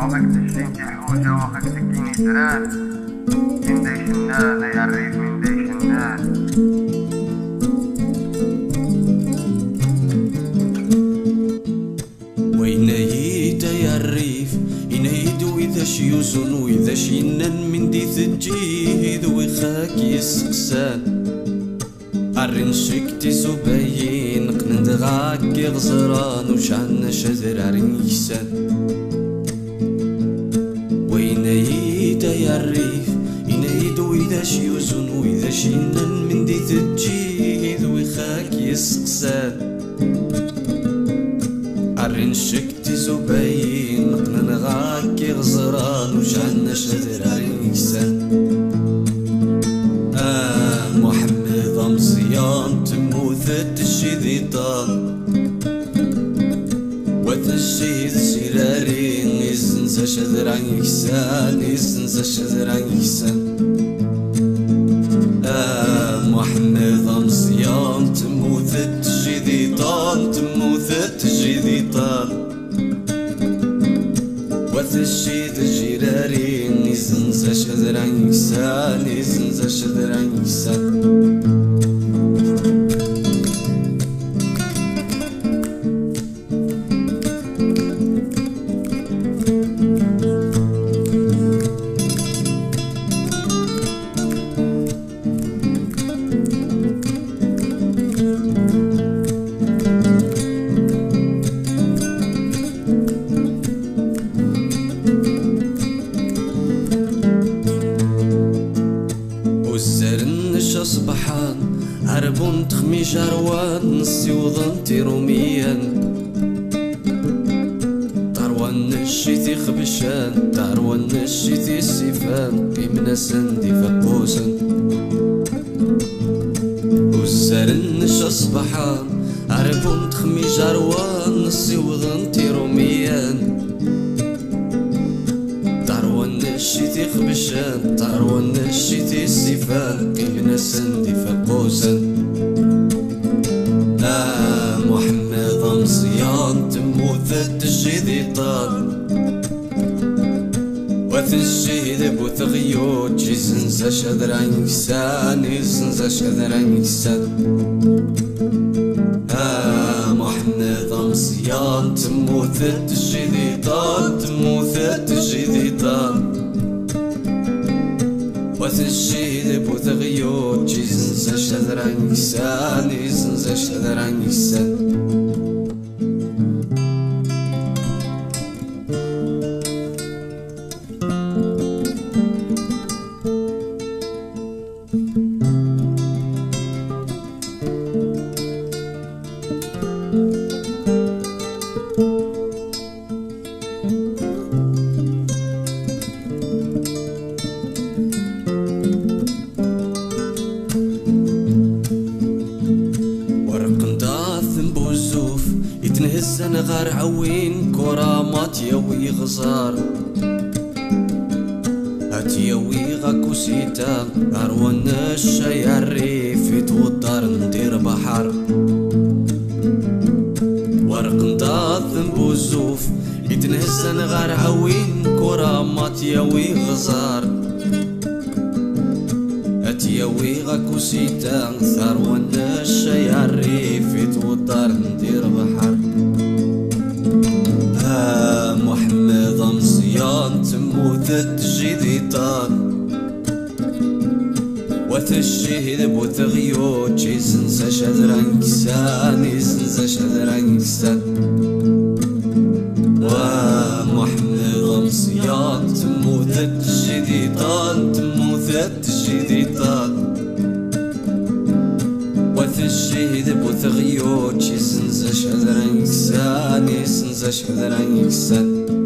واخاك تشتي حوجة واخاك تكيني سران من دايش النال يا الريف من دايش النال. وين ييت يا الريف ينايد وإذا شيوزن وإذا شينن من دي ثجيه ويخاك يسقسان الرنشك تسبين قنند غاك غزران وشعنا شذر عريسان. وين ييت يا الريف ينايد وإذا شيوزن وإذا شينن من دي ثجيه ويخاك يسقسان الرنشك تسبين قنند غاك غزران وشعنا شذر عريسان. مصيان تموثت الشذيطان وتشيد سراري يزنز شذر عن يكسان يزنز شذر عن يكسان. محمد مصيان تموثت الشذيطان تموثت الشذيطان وتشيد الجراري يزنز شذر عن يكسان يزنز شذر عن يكسان. صبحان عربون تخمي جروان نسي وظنتي روميا تروان نشيتي خبشان تروان نشيتي سيفان بمنا سندي فقوسا وزارن نشا صبحان عربون تخمي جروان نسي وظنتي روميا تروان نشيتي خبشان تروان نشيتي سيفان كيبنا سندي فقوسا. محمد مصيان تموثت الشذيطان وتشيد بوثغيوت جيزنزا شذر عن يكسان يزنزا شذر عن يكسان. محمد مصيان تموثت الشذيطان تموثت الشذيطان وتشيد بوثغيوت جيزنزا شذر عن يكسان يزنزا شذر عن يكسان. يتنهزن غار عوين كرامات يوي غزار هات يوي غاكو سيتا أروان الشاي الريف يتوضر ندير بحر ورق نضاثم بوزوف يتنهزن غار عوين كرامات يوي غزار هات يوي غاكو سيتا أروان الشاي الريف يتوضر ندير بحر. محمد مصيان تموثت الشذيطان وتشيد بوثغيوت جيزنزا شذر عن يكسان يزنزا شذر عن يكسان. محمد مصيان تموثت الشذيطان تموثت الشذيطان وتشيد بوثغيوت جيزنزا شذر عن يكسان يزنزا شذر عن يكسان.